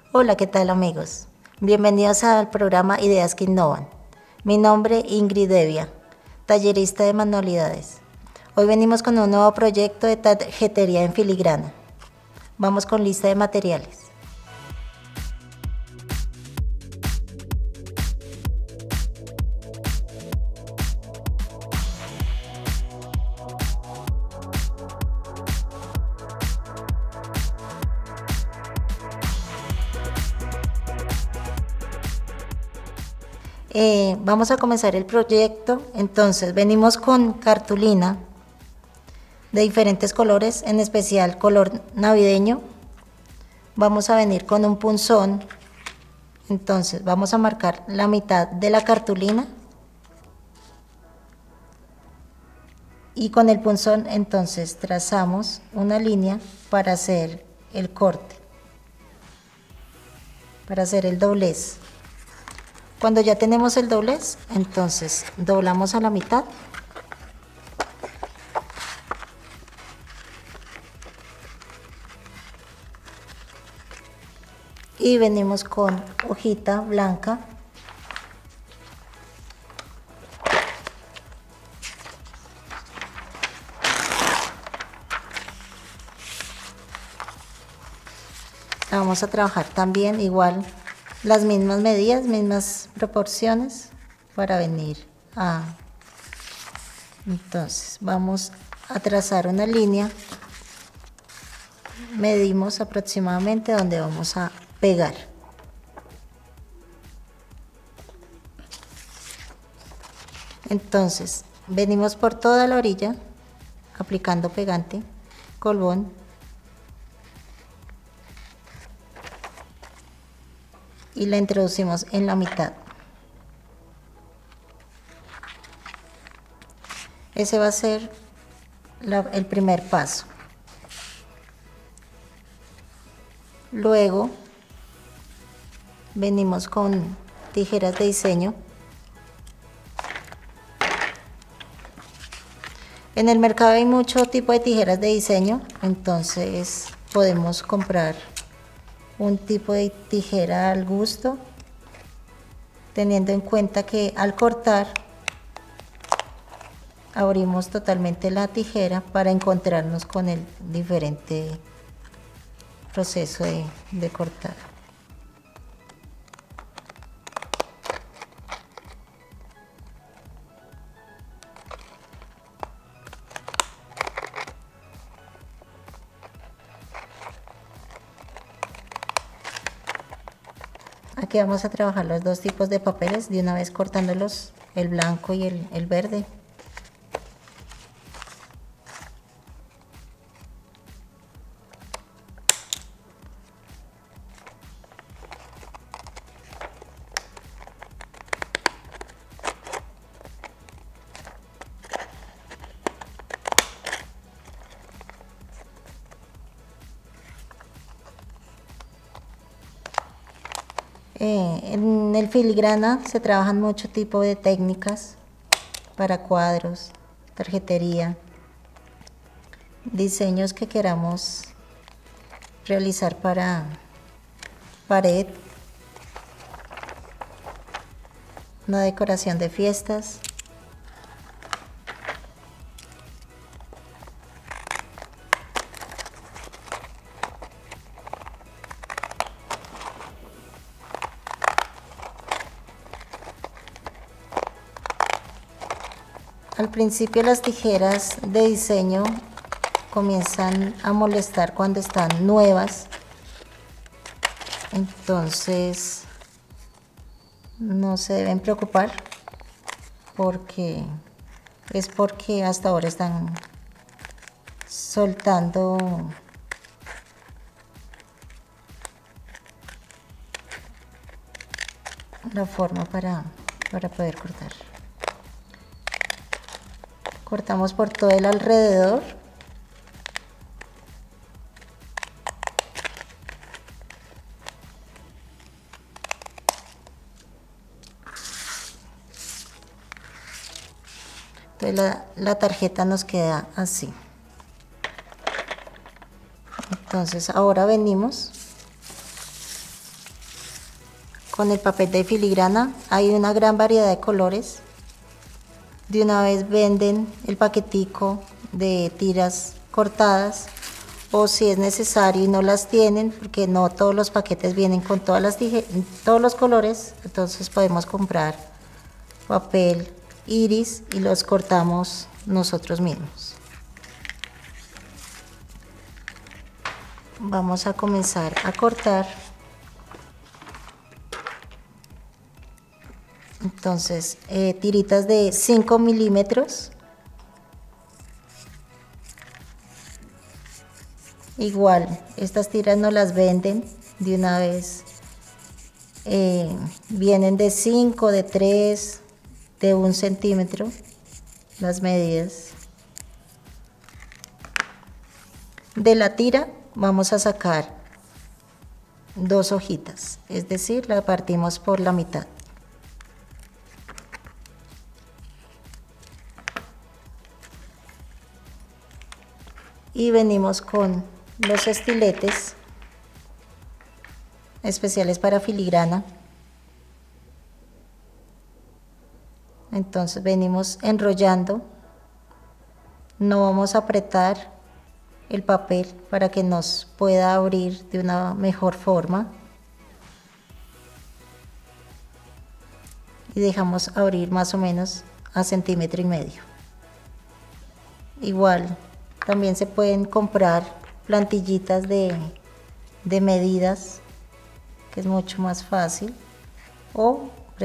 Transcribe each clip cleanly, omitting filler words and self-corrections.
Hola, ¿qué tal amigos? Bienvenidos al programa Ideas que Innovan. Mi nombre Ingrid Devia, tallerista de manualidades. Hoy venimos con un nuevo proyecto de tarjetería en filigrana. Vamos con lista de materiales. Vamos a comenzar el proyecto. Entonces venimos con cartulina de diferentes colores, en especial color navideño. Vamos a venir con un punzón. Entonces vamos a marcar la mitad de la cartulina y con el punzón entonces trazamos una línea para hacer el corte, para hacer el doblez. Cuando ya tenemos el doblez, entonces doblamos a la mitad y venimos con hojita blanca vamos a trabajar también igual las mismas medidas, mismas proporciones para venir a... Entonces vamos a trazar una línea, medimos aproximadamente donde vamos a pegar. Entonces venimos por toda la orilla aplicando pegante, colbón, y la introducimos en la mitad. Ese va a ser el primer paso. Luego venimos con tijeras de diseño. En el mercado hay mucho tipo de tijeras de diseño, entonces podemos comprar un tipo de tijera al gusto, teniendo en cuenta que al cortar abrimos totalmente la tijera para encontrarnos con el diferente proceso de cortar. Aquí vamos a trabajar los dos tipos de papeles, de una vez cortándolos, el blanco y el verde. En el filigrana se trabajan mucho tipo de técnicas para cuadros, tarjetería, diseños que queramos realizar para pared, una decoración de fiestas. Al principio las tijeras de diseño comienzan a molestar cuando están nuevas, entonces no se deben preocupar porque hasta ahora están soltando la forma para poder cortar. Cortamos por todo el alrededor. Entonces la tarjeta nos queda así. Entonces ahora venimos con el papel de filigrana. Hay una gran variedad de colores. De una vez venden el paquetico de tiras cortadas, o si es necesario y no las tienen, porque no todos los paquetes vienen con todas las todos los colores, entonces podemos comprar papel iris y los cortamos nosotros mismos. Vamos a comenzar a cortar. Entonces, tiritas de 5 milímetros. Igual, estas tiras no las venden de una vez. Vienen de 5, de 3, de 1 centímetro, las medidas. De la tira vamos a sacar 2 hojitas, es decir, la partimos por la mitad. Y venimos con los estiletes especiales para filigrana. Entonces venimos enrollando, no vamos a apretar el papel para que nos pueda abrir de una mejor forma, y dejamos abrir más o menos a 1,5 centímetros. Igual también se pueden comprar plantillitas de medidas, que es mucho más fácil, o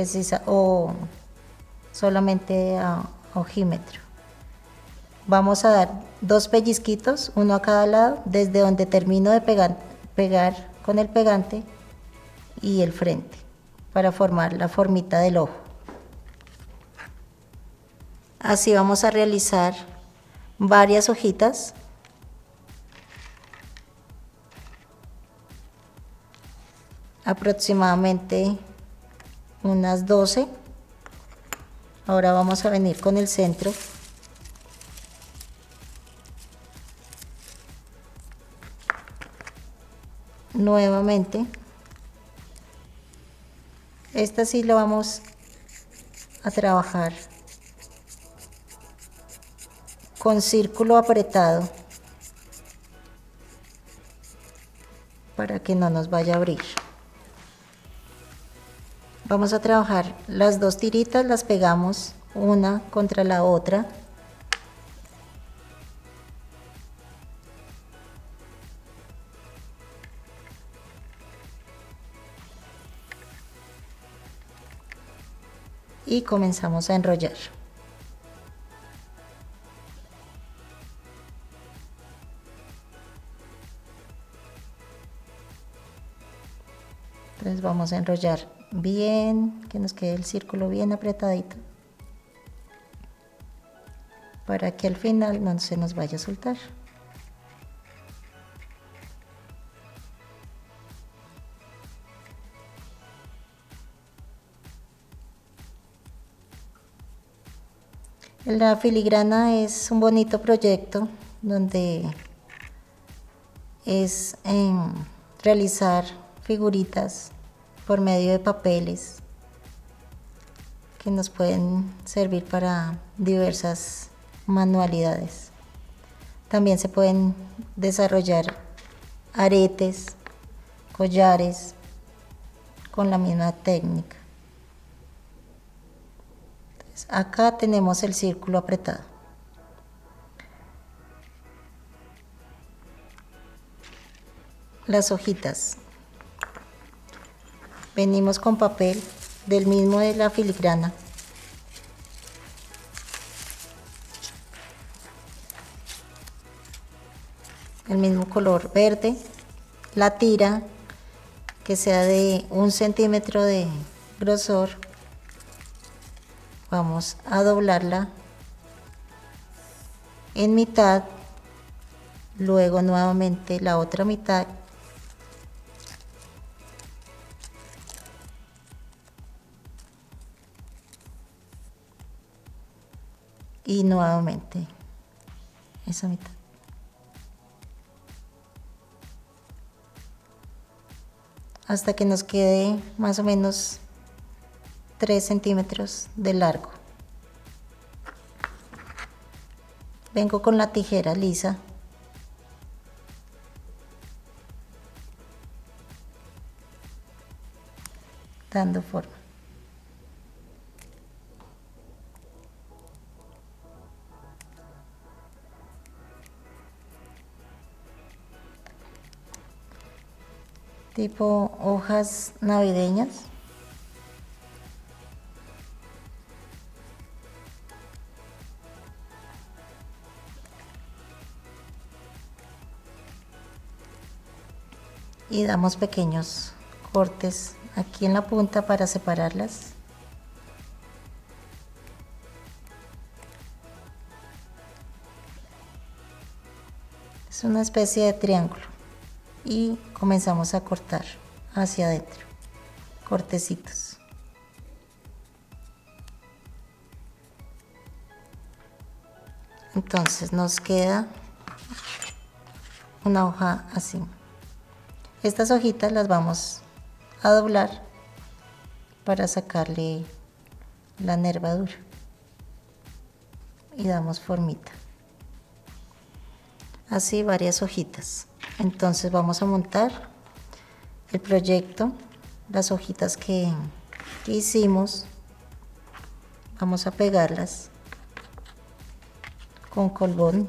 solamente a ojímetro. Vamos a dar 2 pellizquitos, uno a cada lado, desde donde termino de pegar con el pegante y el frente, para formar la formita del ojo. Así vamos a realizar varias hojitas. Aproximadamente unas 12. Ahora vamos a venir con el centro. Nuevamente, esta sí lo vamos a trabajar con círculo apretado para que no nos vaya a abrir. Vamos a trabajar las 2 tiritas, las pegamos una contra la otra. Y comenzamos a enrollar. Entonces vamos a enrollar bien, que nos quede el círculo bien apretadito, para que al final no se nos vaya a soltar. La filigrana es un bonito proyecto donde es realizar figuritas por medio de papeles que nos pueden servir para diversas manualidades. También se pueden desarrollar aretes, collares con la misma técnica. Entonces, acá tenemos el círculo apretado. Las hojitas. Venimos con papel del mismo de la filigrana. El mismo color verde. La tira que sea de 1 centímetro de grosor. Vamos a doblarla en mitad, luego nuevamente la otra mitad, y nuevamente esa mitad. hasta que nos quede más o menos 3 centímetros de largo. Vengo con la tijera lisa dando forma. Tipo hojas navideñas. Y damos pequeños cortes aquí en la punta para separarlas. Es una especie de triángulo y comenzamos a cortar hacia adentro, cortecitos. Entonces nos queda una hoja así. Estas hojitas las vamos a doblar para sacarle la nervadura y damos formita. Así varias hojitas. Entonces vamos a montar el proyecto, las hojitas que hicimos, vamos a pegarlas con colbón.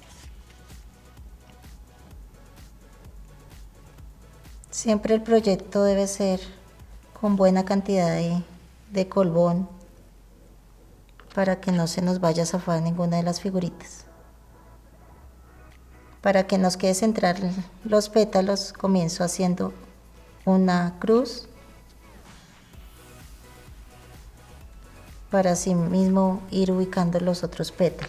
Siempre el proyecto debe ser con buena cantidad de colbón para que no se nos vaya a zafar ninguna de las figuritas. Para que nos quede centrar los pétalos, comienzo haciendo una cruz para así mismo ir ubicando los otros pétalos.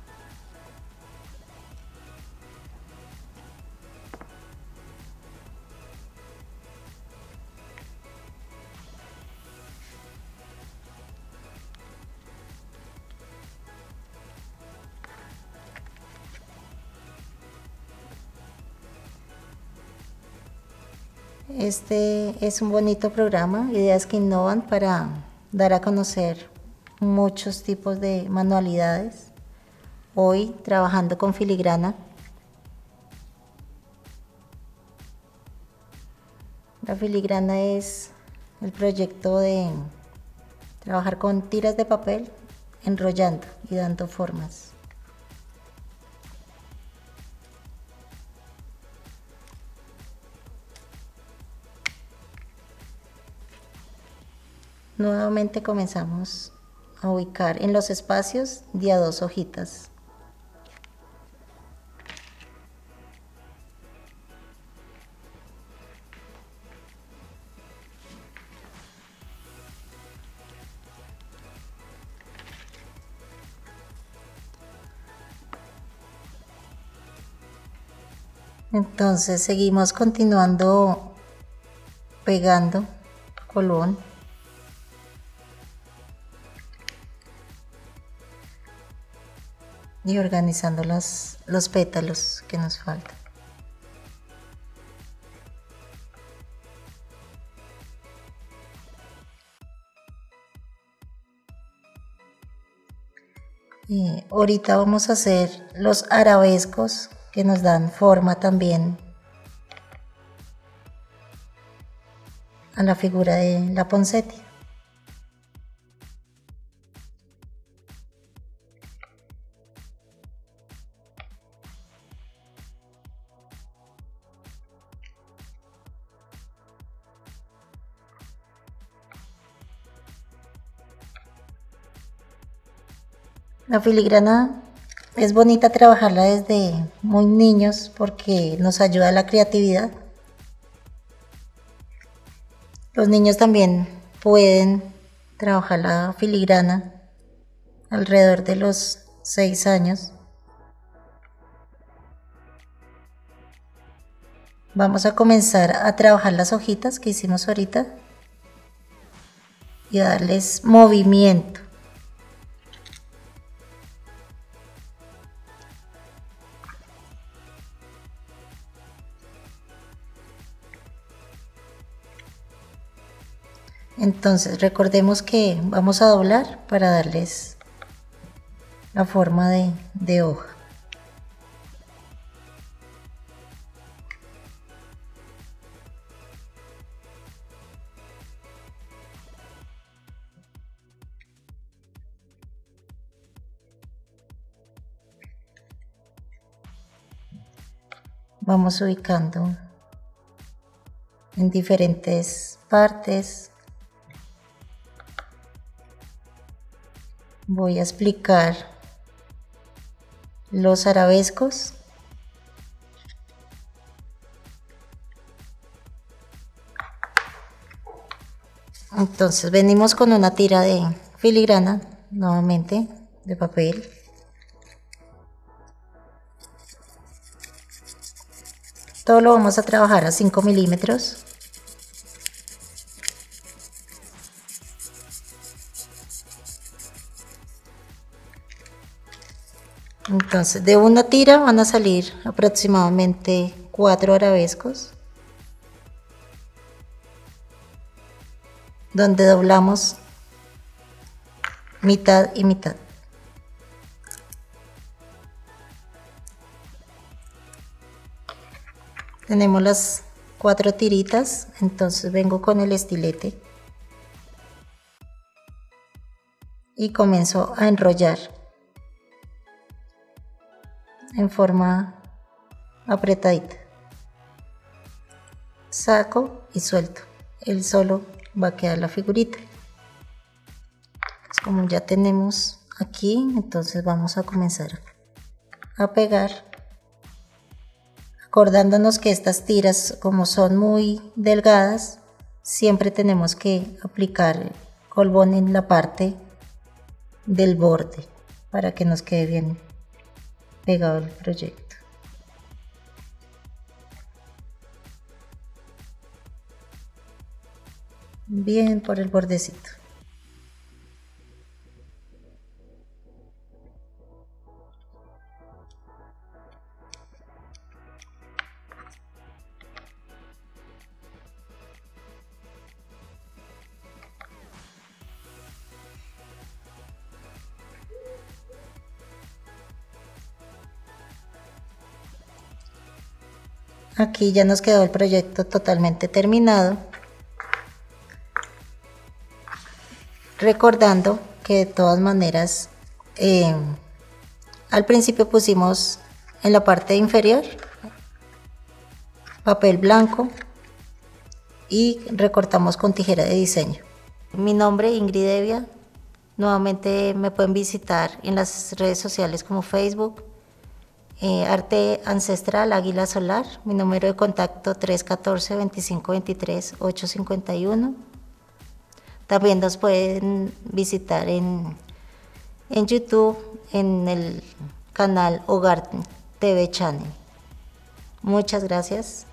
Este es un bonito programa, Ideas que Innovan, para dar a conocer muchos tipos de manualidades. Hoy trabajando con filigrana. La filigrana es el proyecto de trabajar con tiras de papel, enrollando y dando formas. Nuevamente comenzamos a ubicar en los espacios de a 2 hojitas. Entonces seguimos continuando pegando colbón. Y organizando los pétalos que nos faltan. Y ahorita vamos a hacer los arabescos que nos dan forma también a la figura de la poinsettia. La filigrana es bonita trabajarla desde muy niños porque nos ayuda a la creatividad. Los niños también pueden trabajar la filigrana alrededor de los 6 años. Vamos a comenzar a trabajar las hojitas que hicimos ahorita y darles movimiento. Entonces recordemos que vamos a doblar para darles la forma de hoja. Vamos ubicando en diferentes partes. Voy a explicar los arabescos. Entonces venimos con una tira de filigrana, nuevamente de papel. Todo lo vamos a trabajar a 5 milímetros. Entonces de una tira van a salir aproximadamente 4 arabescos, donde doblamos mitad y mitad. Tenemos las 4 tiritas, entonces vengo con el estilete y comienzo a enrollar en forma apretadita. Saco y suelto, él solo va a quedar la figurita. Pues como ya tenemos aquí, entonces vamos a comenzar a pegar, acordándonos que estas tiras, como son muy delgadas, siempre tenemos que aplicar colbón en la parte del borde para que nos quede bien pegado el proyecto. Bien por el bordecito. Aquí ya nos quedó el proyecto totalmente terminado. Recordando que de todas maneras al principio pusimos en la parte inferior papel blanco y recortamos con tijera de diseño. Mi nombre es Ingrid Evia. Nuevamente me pueden visitar en las redes sociales como Facebook, Arte Ancestral Águila Solar. Mi número de contacto 314-2523-851. También nos pueden visitar en YouTube, en el canal Hogar TV Channel. Muchas gracias.